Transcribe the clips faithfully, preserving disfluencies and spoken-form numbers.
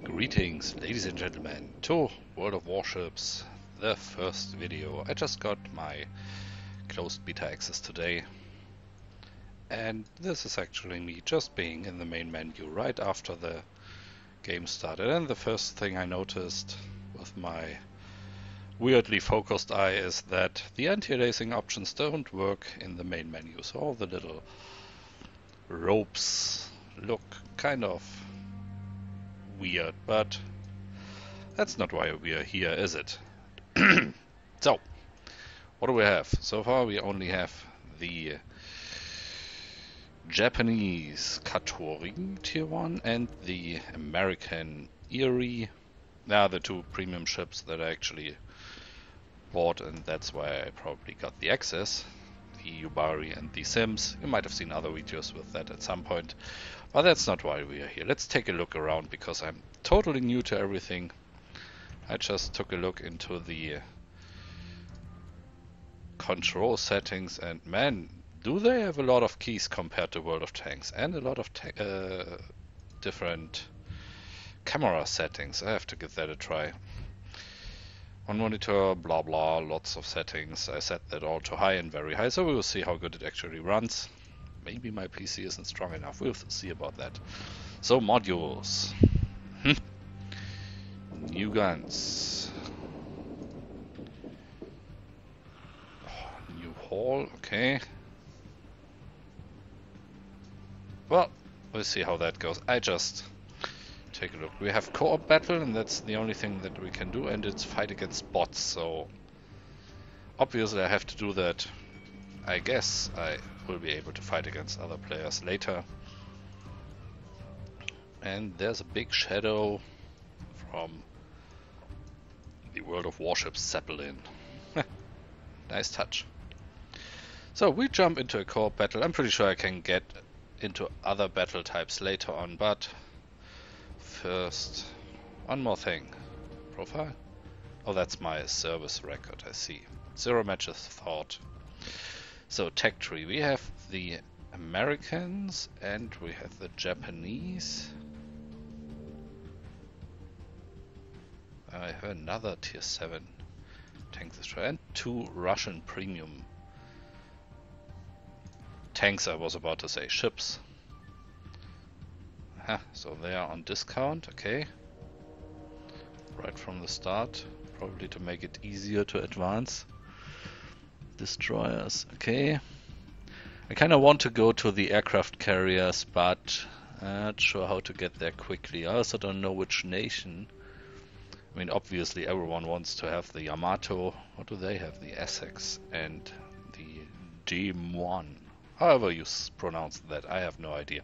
Greetings, ladies and gentlemen, to World of Warships, the first video. I just got my closed beta access today, and this is actually me just being in the main menu right after the game started. And the first thing I noticed with my weirdly focused eye is that the anti-aliasing options don't work in the main menu, so all the little ropes look kind of weird, but that's not why we are here, is it? So, what do we have? So far we only have the Japanese Katori Tier one and the American Erie. They are the two premium ships that I actually bought, and that's why I probably got the access. The Yubari and the Sims. You might have seen other videos with that at some point. But that's not why we are here. Let's take a look around, because I'm totally new to everything. I just took a look into the control settings, and man, do they have a lot of keys compared to World of Tanks, and a lot of uh, different camera settings. I have to give that a try. One monitor, blah blah, lots of settings. I set that all to high and very high, so we will see how good it actually runs. Maybe my P C isn't strong enough. We'll see about that. So, modules. New guns. Oh, new hull, okay. Well, we'll see how that goes. I just take a look. We have co-op battle, and that's the only thing that we can do, and it's fight against bots, so obviously I have to do that. I guess I will be able to fight against other players later. And there's a big shadow from the World of Warships Zeppelin. Nice touch. So we jump into a co-op battle. I'm pretty sure I can get into other battle types later on, but first, one more thing. Profile? Oh, that's my service record, I see. Zero matches fought. So, tech tree. We have the Americans and we have the Japanese. I have another tier seven tank destroyer and two Russian premium tanks, I was about to say, ships. Aha, so they are on discount, okay. Right from the start, probably to make it easier to advance. Destroyers, okay. I kind of want to go to the aircraft carriers, but I'm not sure how to get there quickly. I also don't know which nation. I mean, obviously everyone wants to have the Yamato. What do they have? The Essex and the D M one. However you pronounce that, I have no idea.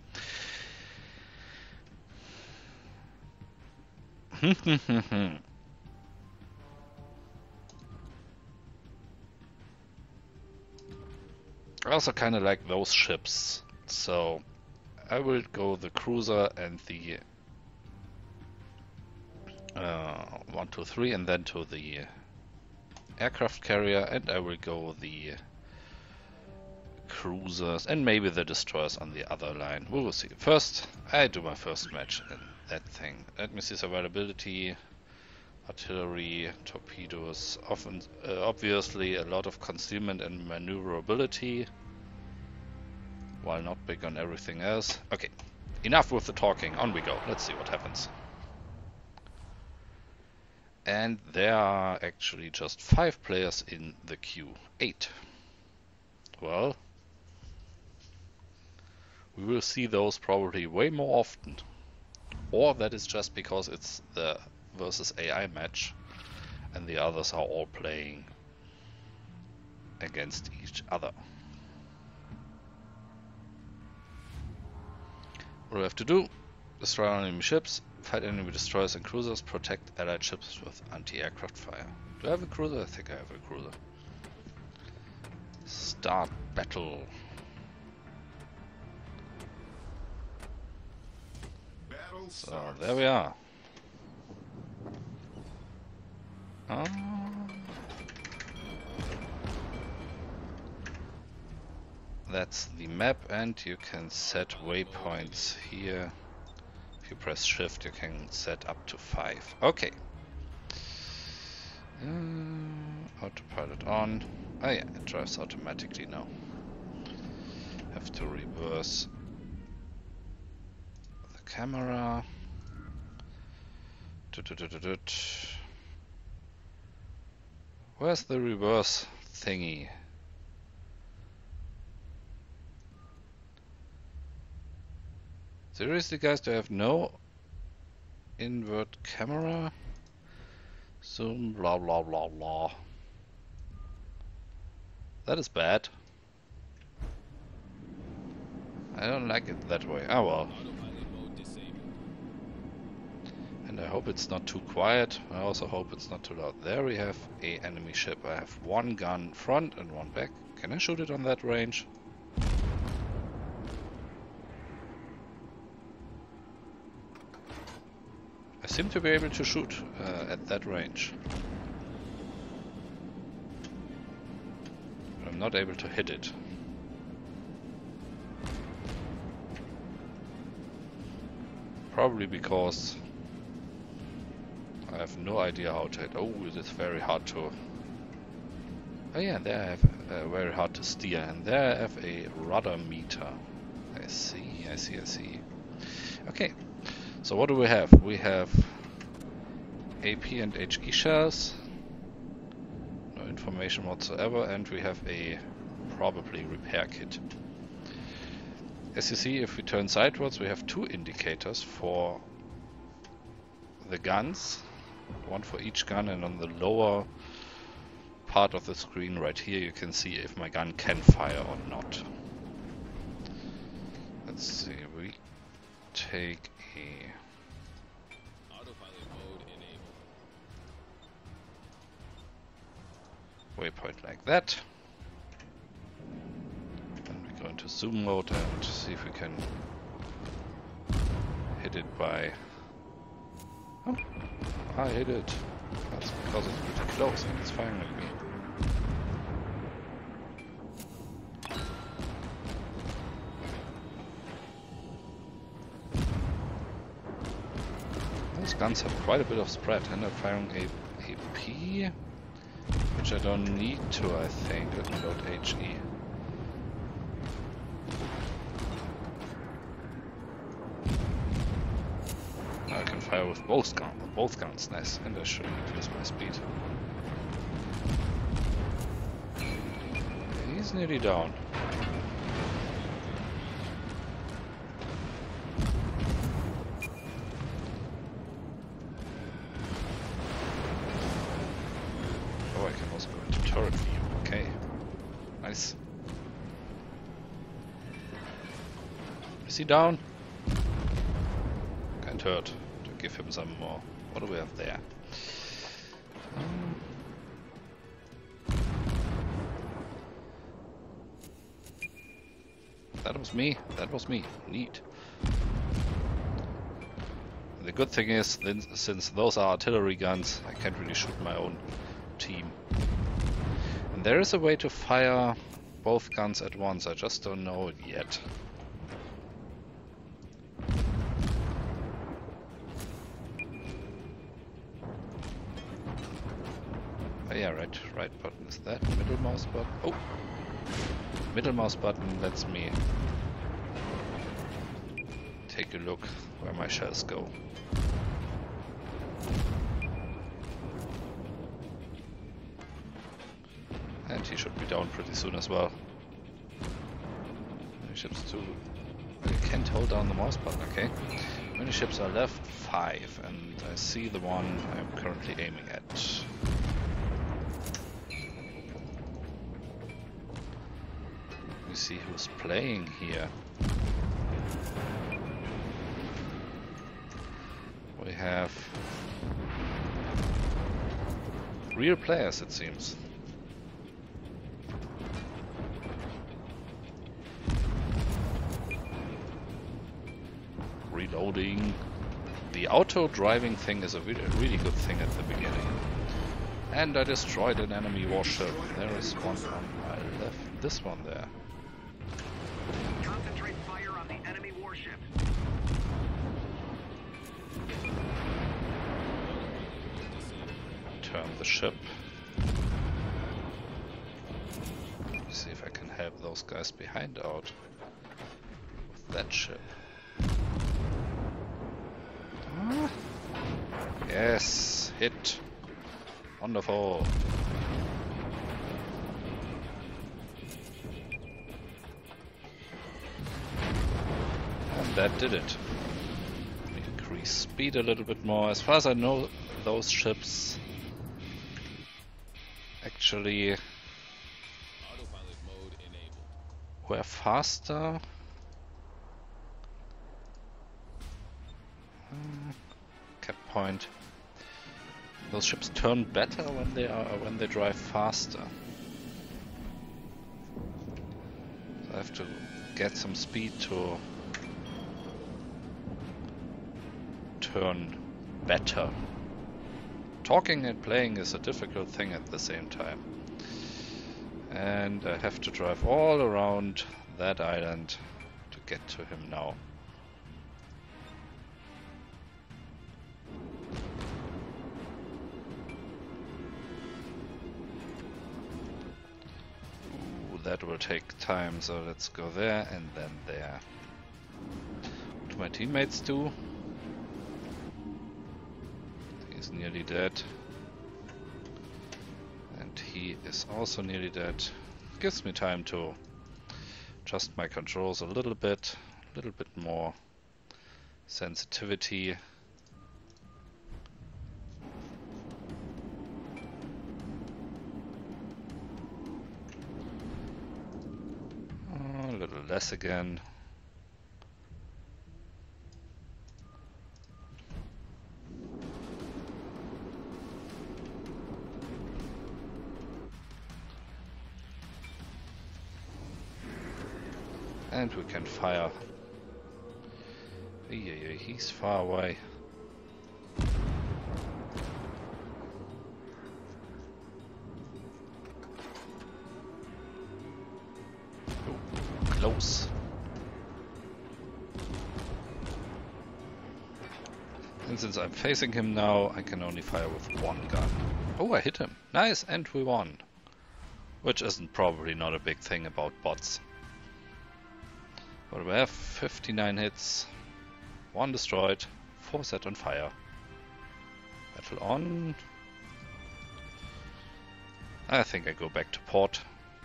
I also kind of like those ships, so I will go the cruiser and the uh, one, two, three, and then to the aircraft carrier, and I will go the cruisers and maybe the destroyers on the other line. We will see. First, I do my first match in that thing. Let me see survivability. Artillery, torpedoes, often, uh, obviously a lot of concealment and maneuverability, while not big on everything else. Okay, enough with the talking, on we go, let's see what happens. And there are actually just five players in the queue, eight. Well, we will see those probably way more often, or that is just because it's the versus A I match and the others are all playing against each other. What do we have to do? Destroy enemy ships, fight enemy destroyers and cruisers, protect allied ships with anti-aircraft fire. Do I have a cruiser? I think I have a cruiser. Start battle. Battle so there we are. Uh, that's the map, and you can set waypoints here If you press shift, you can set up to five. Okay. Uh, autopilot on. Oh yeah, it drives automatically now. Have to reverse the camera. Where's the reverse thingy? Seriously, guys, do I have no invert camera? Zoom, blah blah blah blah. That is bad. I don't like it that way. Oh well. And I hope it's not too quiet. I also hope it's not too loud. There we have a enemy ship. I have one gun front and one back. Can I shoot it on that range? I seem to be able to shoot uh, at that range. But I'm not able to hit it. Probably because I have no idea how to hit. Oh, it is very hard to... Oh yeah, there I have uh, very hard to steer. And there I have a rudder meter. I see, I see, I see. Okay. So what do we have? We have A P and H E shells, no information whatsoever, and we have a probably repair kit. As you see, if we turn sideways, we have two indicators for the guns, one for each gun, and on the lower part of the screen right here you can see if my gun can fire or not. Let's see, we take a waypoint like that. And we go into zoom mode and see if we can hit it by... Oh, I hit it. That's because it's pretty close and it's firing at me. Those guns have quite a bit of spread, and they're firing a A P, which I don't need to, I think. Let me load H E. Now I can fire with both guns. Both guns, nice. And I should increase my speed. He's nearly down. Oh, I can also go into turret view. Okay, nice. Is he down? Can't hurt to give him some more. What do we have there? Um, that was me. That was me. Neat. The good thing is, since those are artillery guns, I can't really shoot my own team. And there is a way to fire both guns at once. I just don't know it yet. Yeah, right, right button is that. Middle mouse button. Oh! Middle mouse button lets me take a look where my shells go. And he should be down pretty soon as well. Many ships too. I can't hold down the mouse button, okay. Many ships are left? Five, and I see the one I'm currently aiming at. See who's playing here. We have real players, it seems. Reloading. The auto driving thing is a really, really good thing at the beginning. And I destroyed an enemy warship. There is one on my left. This one there. Concentrate fire on the enemy warship. confirm the ship. See if I can help those guys behind out with that ship. Ah. Yes, hit. Wonderful. And that did it. Increase speed a little bit more. As far as I know, those ships actually were faster. Hmm. Cap point. Those ships turn better when they are when they drive faster. So I have to get some speed to turn better. Talking and playing is a difficult thing at the same time. And I have to drive all around that island to get to him now. Ooh, that will take time, so let's go there and then there. What do my teammates do? He's nearly dead. And he is also nearly dead. Gives me time to adjust my controls a little bit, a little bit more sensitivity. Oh, a little less again. And we can fire. Yeah, yeah, he's far away. Oh, close. And since I'm facing him now, I can only fire with one gun. Oh, I hit him. Nice, and we won. Which isn't probably not a big thing about bots. But we have fifty-nine hits, one destroyed, four set on fire. Battle on. I think I go back to port.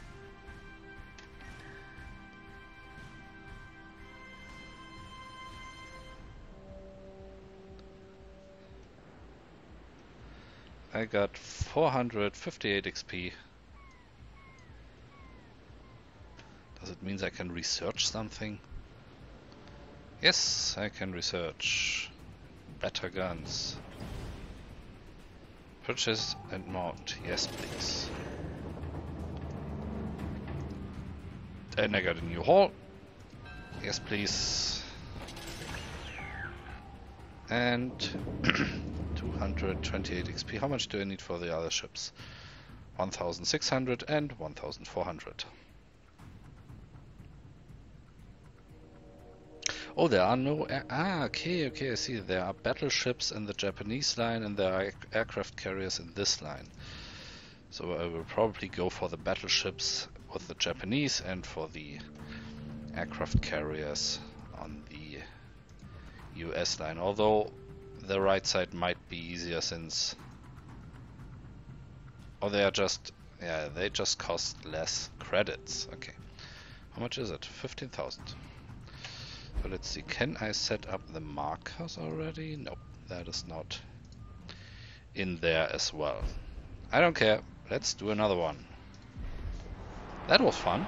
I got four hundred fifty-eight X P. Does it mean I can research something? Yes, I can research. Better guns. Purchase and mount. Yes, please. And I got a new hull. Yes, please. And two hundred twenty-eight X P. How much do I need for the other ships? one thousand six hundred and one thousand four hundred. Oh, there are no... Air ah, okay, okay, I see. There are battleships in the Japanese line and there are aircraft carriers in this line. So I will probably go for the battleships with the Japanese and for the aircraft carriers on the U S line. Although the right side might be easier since... Oh, they are just... Yeah, they just cost less credits. Okay. How much is it? fifteen thousand. So let's see, can I set up the markers already? No, that is not in there as well. I don't care, let's do another one. That was fun.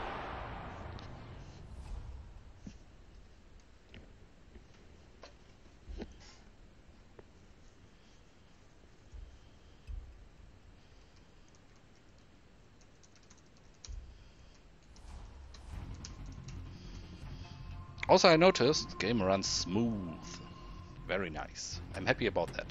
Also, I noticed game runs smooth. Very nice. I'm happy about that.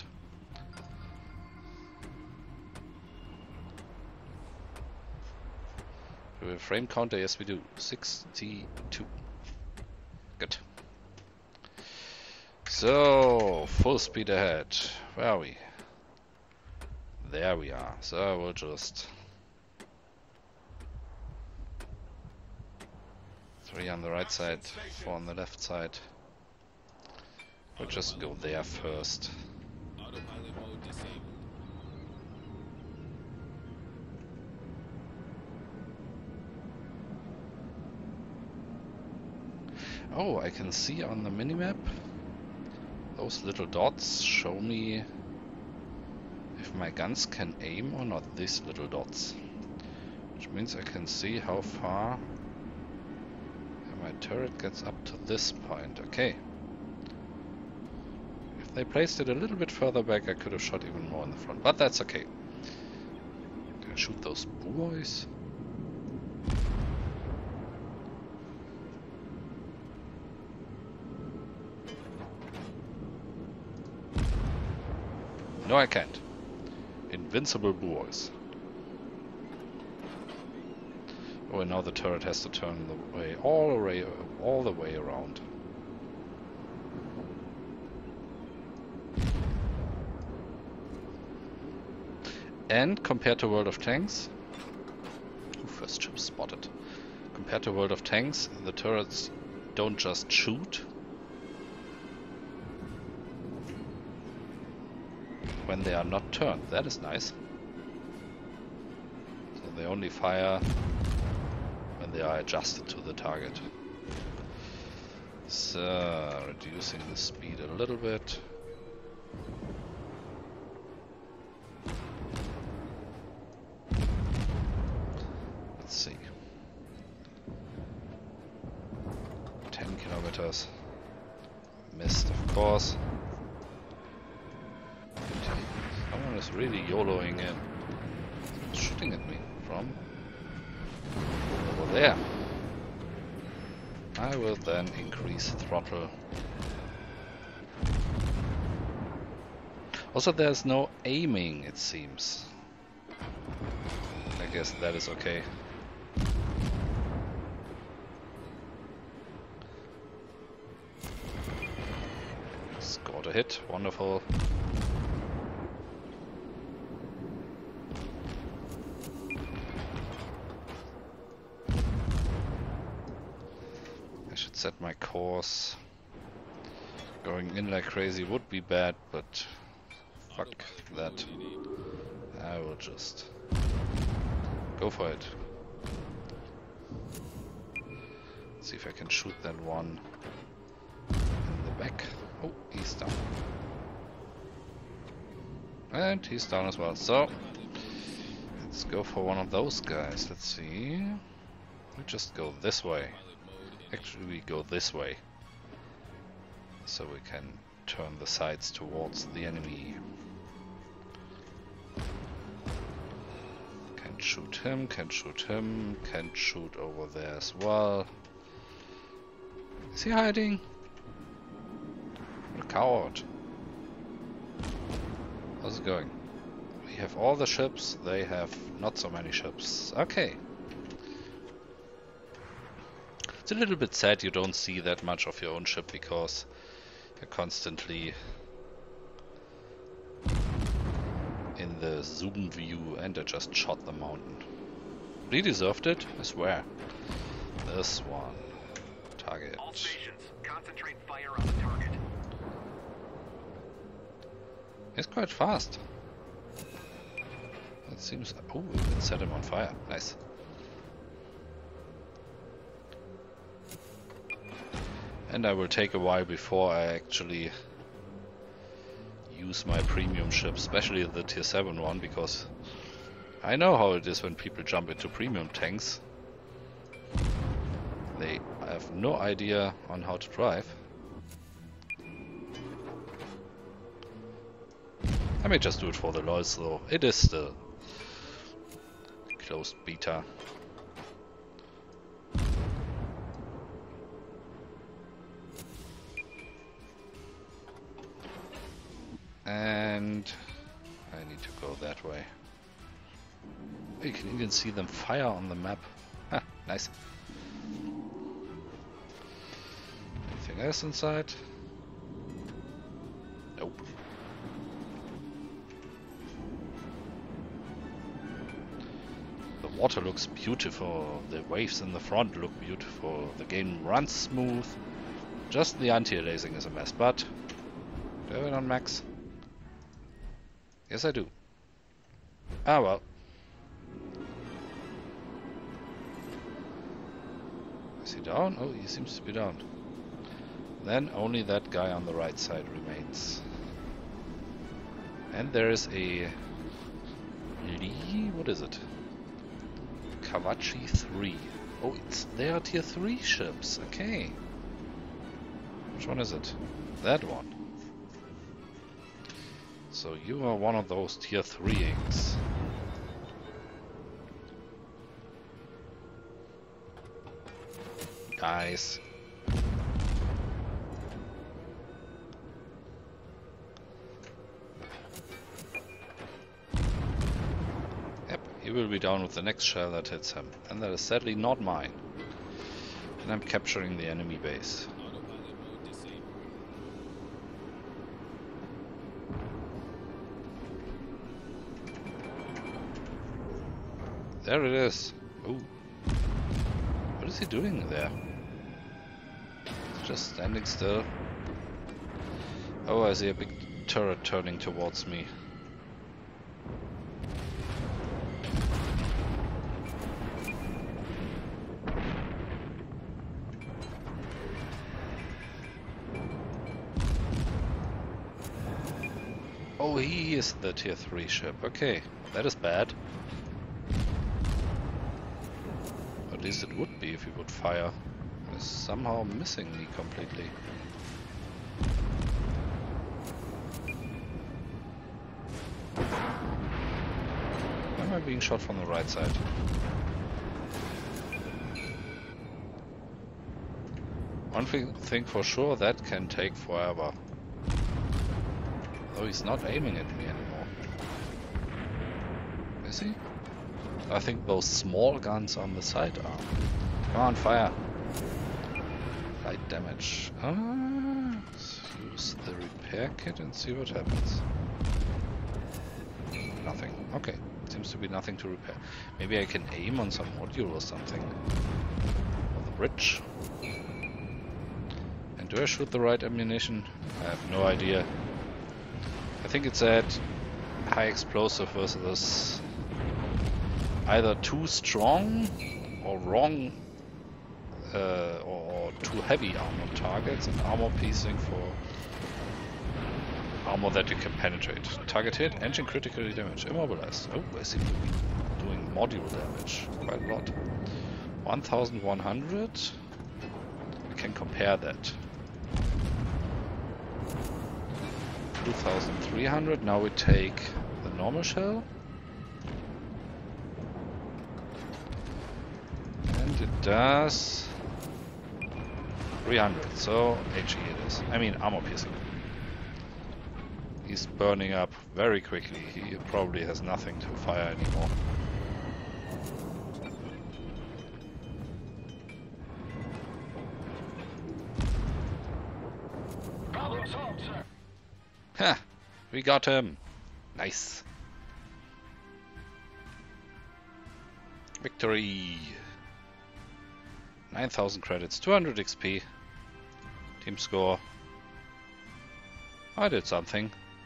Do we have frame counter? Yes, we do. sixty-two. Good. So, full speed ahead. Where are we? There we are. So we'll just... Three on the right side, four on the left side. We'll just go there first. Oh, I can see on the minimap those little dots show me if my guns can aim or not, these little dots. Which means I can see how far my turret gets up to this point. Okay. If they placed it a little bit further back, I could have shot even more in the front, but that's okay. Can I shoot those boys? No, I can't. Invincible boys. Oh, and now the turret has to turn the way all the way, all the way around. And compared to World of Tanks, ooh, first ship spotted. Compared to World of Tanks, the turrets don't just shoot when they are not turned. That is nice. So they only fire when they are adjusted to the target. So, reducing the speed a little bit. Let's see. ten kilometers. Missed, of course. Someone is really YOLOing in. Shooting at me from over there. I will then increase throttle. Also, there's no aiming, it seems. I guess that is okay. Scored a hit, wonderful. Set my course. Going in like crazy would be bad, but fuck that. I will just go for it. See if I can shoot that one in the back. Oh, he's down. And he's down as well. So let's go for one of those guys. Let's see. We just go this way. Actually, we go this way, so we can turn the sides towards the enemy. Can shoot him, can shoot him, can shoot over there as well. Is he hiding? What a coward. How's it going? We have all the ships, they have not so many ships. Okay. It's a little bit sad you don't see that much of your own ship because you're constantly in the zoom view, and I just shot the mountain. He deserved it, I swear. This one. Target. All stations, concentrate fire on the target. He's quite fast. That seems... Oh, we can set him on fire. Nice. And I will take a while before I actually use my premium ship, especially the tier seven one, because I know how it is when people jump into premium tanks. They have no idea on how to drive. I may just do it for the lols though. It is still closed beta. And I need to go that way. You can even see them fire on the map. Ah, nice. Anything else inside? Nope. water looks beautiful, the waves in the front look beautiful, the game runs smooth. Just the anti-aliasing is a mess, but do I have it on max? Yes, I do. Ah well. Is he down? Oh, he seems to be down. Then only that guy on the right side remains. And there is a Lee, what is it? Kawachi three. Oh, it's they are tier three ships. Okay. Which one is it? That one. So you are one of those tier three inks. Nice. He will be down with the next shell that hits him, and that is sadly not mine. And I'm capturing the enemy base. There it is. Ooh. What is he doing there? He's just standing still. Oh, I see a big turret turning towards me. Oh, he is the tier three ship. Okay, that is bad. At least it would be if he would fire. He's somehow missing me completely. Why am I being shot from the right side? One thing, thing for sure, that can take forever. Oh, he's not aiming at me anymore. Is he? I think those small guns on the side are. Come on, fire! Light damage. Ah, let's use the repair kit and see what happens. Nothing. Okay, seems to be nothing to repair. Maybe I can aim on some module or something. On the bridge. And do I shoot the right ammunition? I have no idea. I think it's at high explosive versus either too strong or wrong uh, or too heavy armor targets and armor piecing for armor that you can penetrate. Target hit, engine critically damaged, immobilized. Oh, I seem to be doing module damage quite a lot. one thousand one hundred. We can compare that. two thousand three hundred. Now we take the normal shell. And it does three hundred. So H E it is. I mean armor piercing. He's burning up very quickly. He probably has nothing to fire anymore. Problem solved, sir. Ha! We got him! Nice! Victory! nine thousand credits, two hundred X P. Team score. I did something.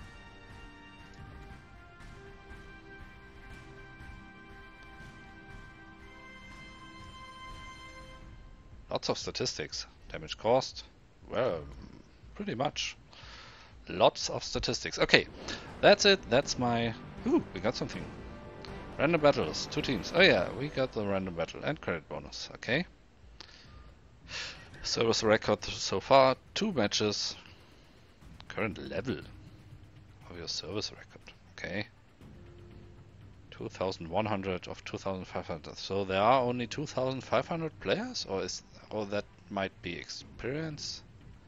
Lots of statistics. Damage caused. Well, pretty much. Lots of statistics. Okay, that's it. That's my... Ooh, we got something. Random battles. Two teams. Oh yeah, we got the random battle and credit bonus. Okay. Service record so far. Two matches. Current level of your service record. Okay. two thousand one hundred of two thousand five hundred. So there are only two thousand five hundred players? Or is... Or that might be experience?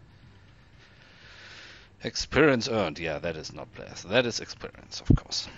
Experience earned, yeah, that is not players. That is experience, of course.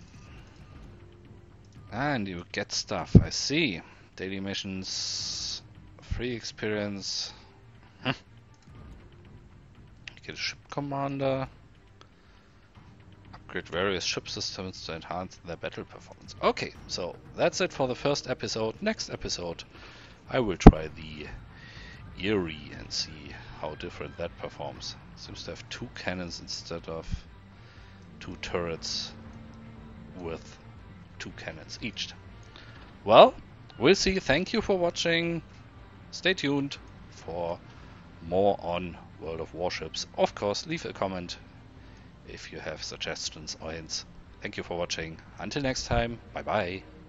And you get stuff, I see. Daily missions, free experience. Hm. You get a ship commander. upgrade various ship systems to enhance their battle performance. Okay, so that's it for the first episode. Next episode, I will try the Erie and see how different that performs. Seems to have two cannons instead of two turrets with two cannons each. Well, we'll see. Thank you for watching. Stay tuned for more on World of Warships. Of course, leave a comment if you have suggestions or hints. Thank you for watching. Until next time, bye bye.